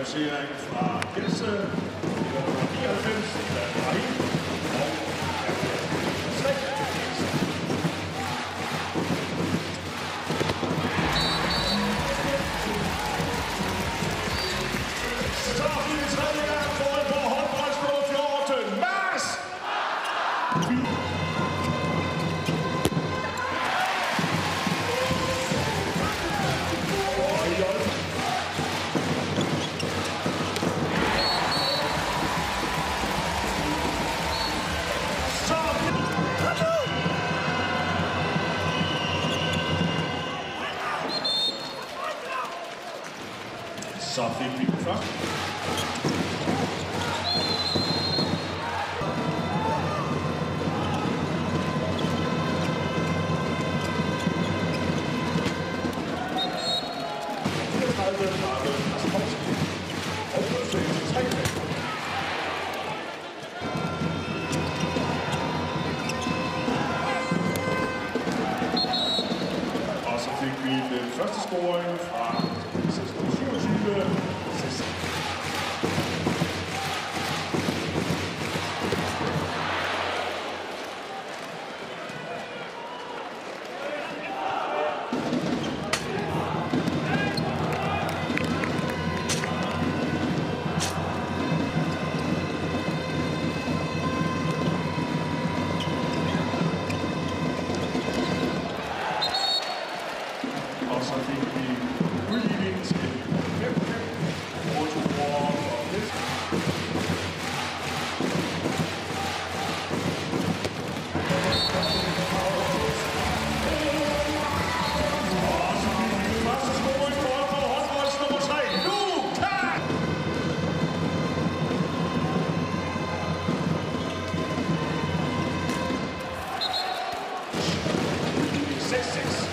reducering fra Kielce, nummer 99, Dani Start i det tredje gang for Aalborg håndboldspor 14. Mars! Så fik vi den først. Og så fik vi den første scoring fra 27. Og så fik vi udligning til 5-5. Motorbror og lidt. Og så fik vi den første scoring for Aalborg håndbolds nummer 3. Nu, tak! Udligning 6-6.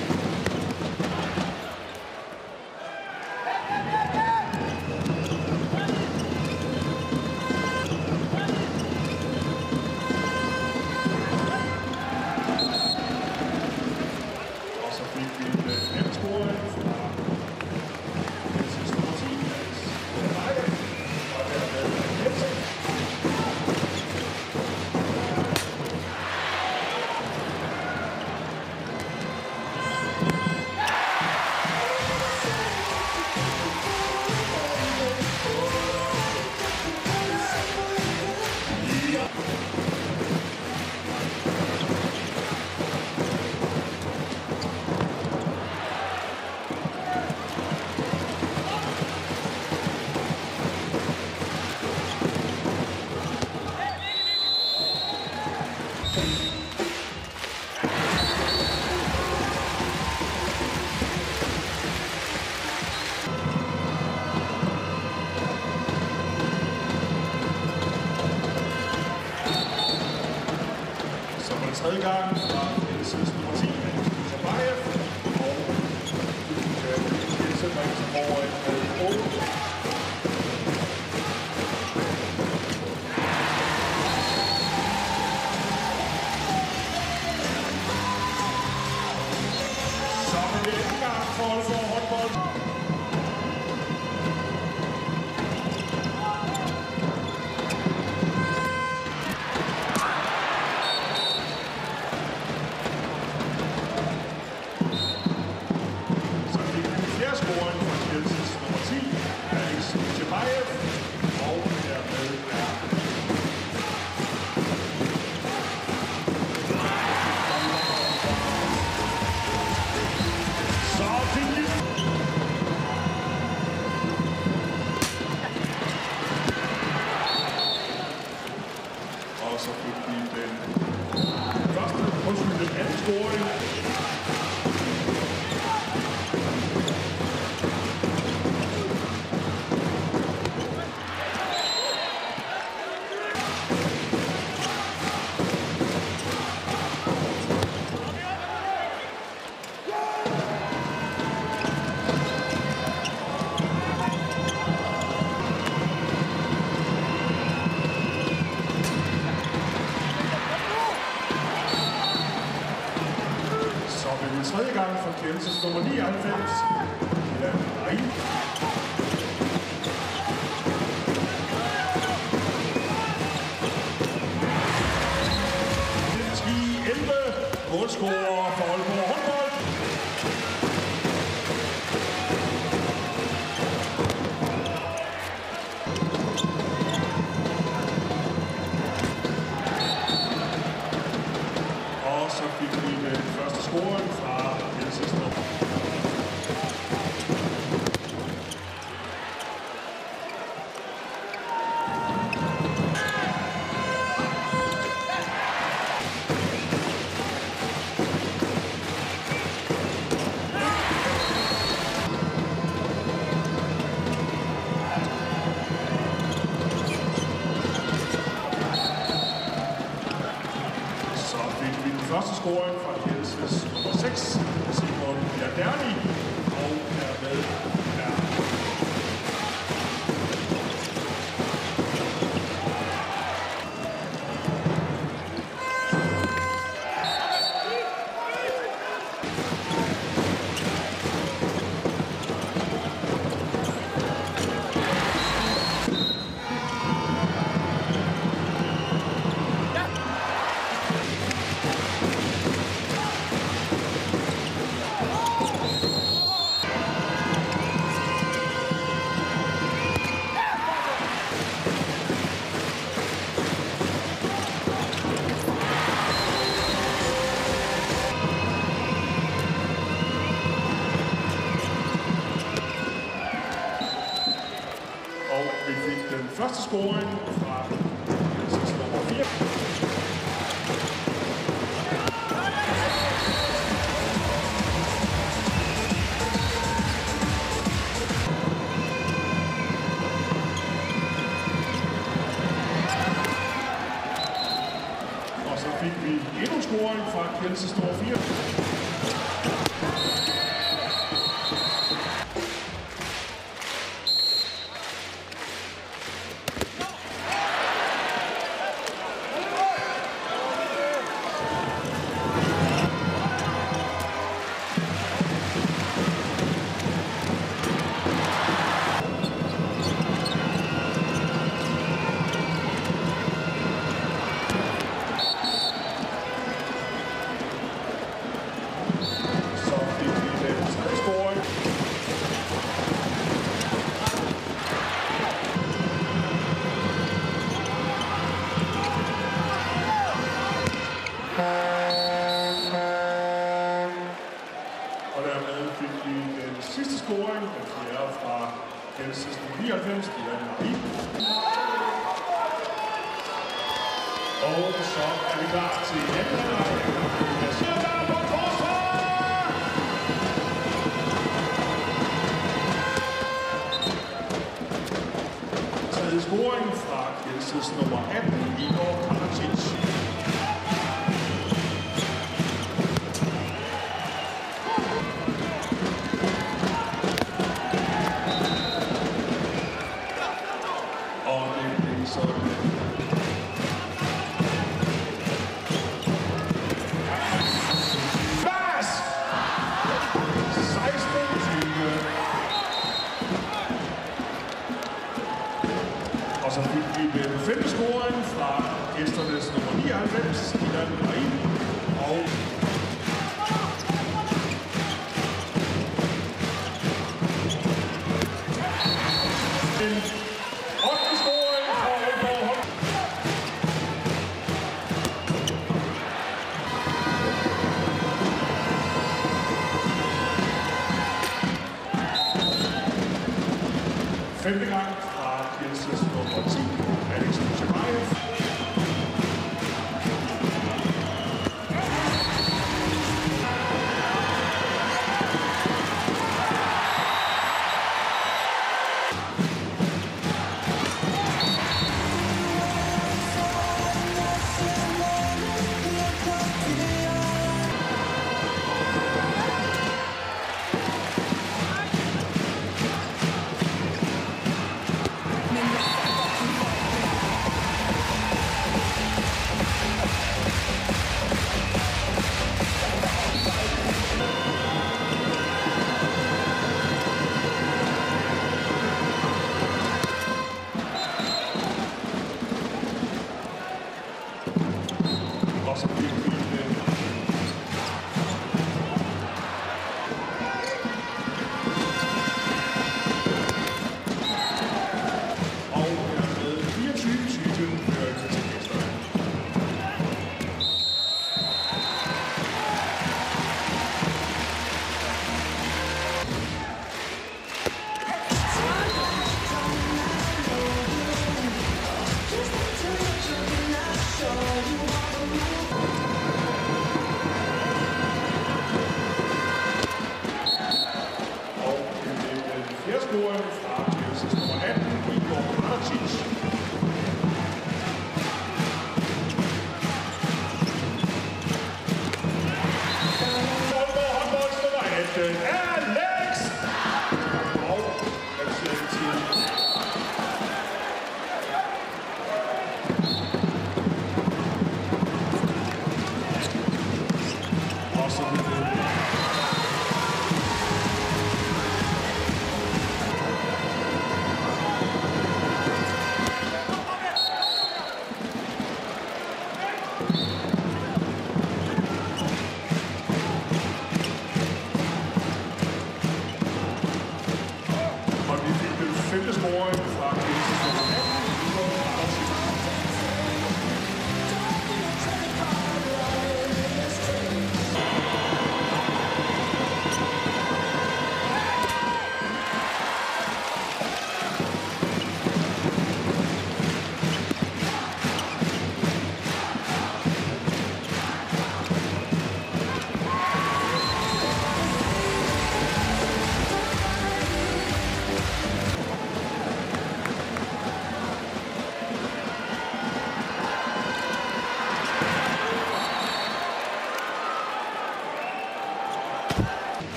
Tredje gang fra Kielce nummer 10, Dani Dujshebaev, og Kielce bringer sig foran med 8. Så er det anden gang for Aalborg håndbold. Dani Dujshebaev, og dermed så fik vi og så fik vi den første, den anden scoring. Tredje gang for Kielce nummer 99, Dani. målscorer for Aalborg håndbold. Og så fik vi den første scoring fra Kielce Handball. Første scoring fra Kielces nummer 6, Dani, og dermed vi fik den første scoring fra Kielces nummer 4. Og så fik vi endnu en scoring fra Kielces nummer 4. Og dermed fik vi den sidste scoring, den fjerde fra Kielces 99, Dani. Og så er vi klar til anden halvleg. Tredje scoring fra Kielces nummer 18, Aalborg. Og det blev sådan. Bas! 16-20. Og så fik vi den femte scoring fra gæsternes nummer 99, Dani. Og en 8. scoring fra Aalborg. Femte gang fra Kielces nummer 10, Dani Dujshebaev. Første Alex! Og Alex til femte scoring fra Kielce Handball.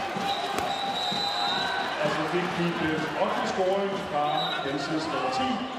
fik vi den 8. scoring fra Kielces nummer 10.